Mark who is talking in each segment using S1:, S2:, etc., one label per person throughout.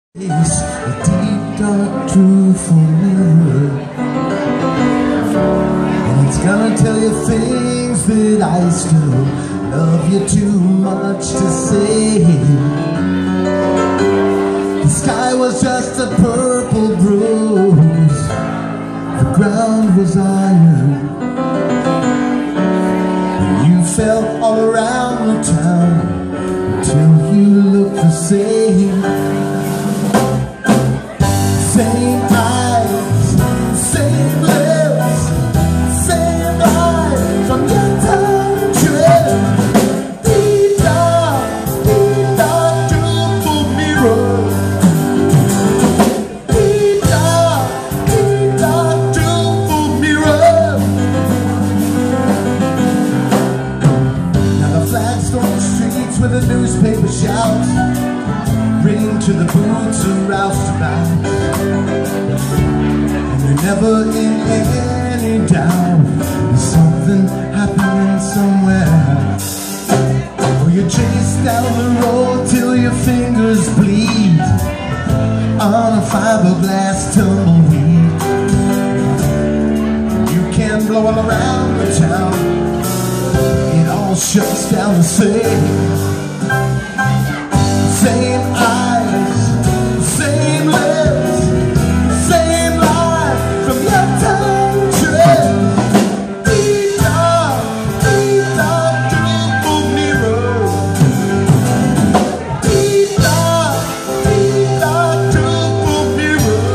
S1: It's a deep, dark, truthful mirror, and it's gonna tell you things that I still love you too much to say. The sky was just a purple bruise, the ground was iron, and you fell all around the town until you looked the same. Same eyes, same lips, same eyes from your tongue trip. Deep dark, truthful mirror. Deep dark, truthful mirror. Now the flagstone streets where the newspaper shouts ring to the boots and roustabouts, and you're never in any doubt there's something happening somewhere. Or you chase down the road till your fingers bleed on a fiberglass tumbleweed. You can blow all around the town, it all shuts down the same. Same eyes, same lips, same life from your tongue trip. Deep dark, truthful mirror. Deep dark, truthful mirror.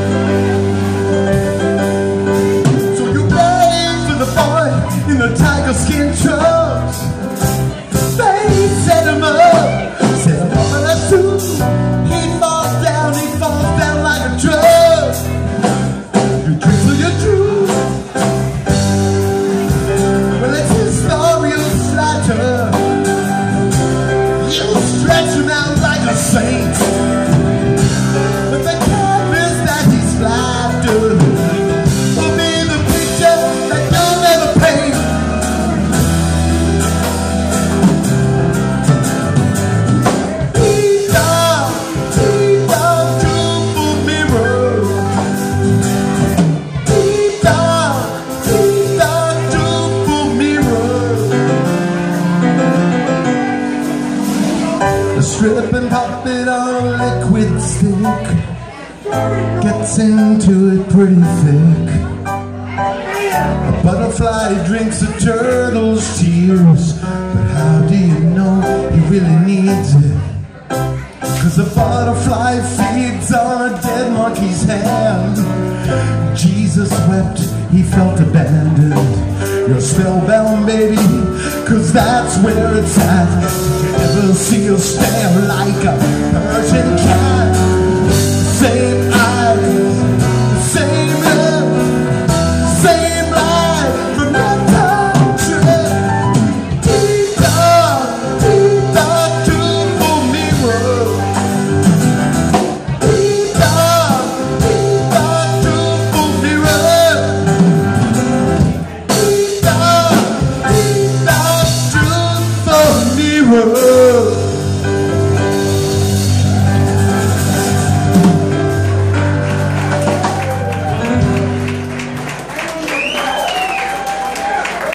S1: So you prayed for the boy in the tiger skin trunks. They set him up. He falls down like a drug. You drink till you're true. Well, it's his story of slaughter. You stretch him out like a saint, but the canvas that he's splattered will be the picture that you'll never paint. Strip and pop it on a liquid stick, gets into it pretty thick. A butterfly drinks a turtle's tears, but how do you know he really needs it? 'Cause a butterfly feeds on a dead monkey's hand. Jesus wept, he felt abandoned. You're spellbound, baby, 'cause that's where it's at. Did you ever see her stare like a Persian cat? Same eyes, same lips, same life from your tongue trip. Deep dark, truthful mirror. Deep dark, truthful mirror. Deep dark, truthful mirror.